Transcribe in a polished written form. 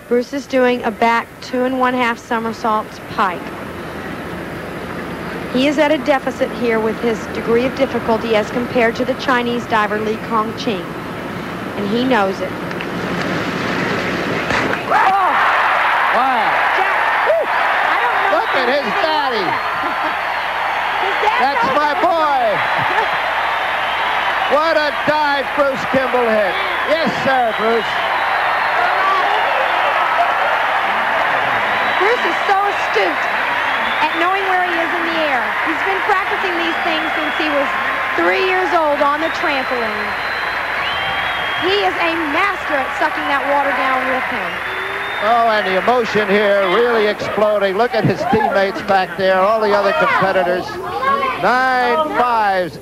Bruce is doing a back 2 1/2 somersaults pike. He is at a deficit here with his degree of difficulty as compared to the Chinese diver Li Kongqing, and he knows it. Oh! Wow. Jack, I don't know. Look at his daddy. His dad. That's my boy. What a dive Bruce Kimball hit. Yes, sir, Bruce. Bruce is so astute at knowing where he is in the air. He's been practicing these things since he was 3 years old on the trampoline. He is a master at sucking that water down with him. Oh, and the emotion here really exploding. Look at his teammates back there, all the other competitors. 9 5s.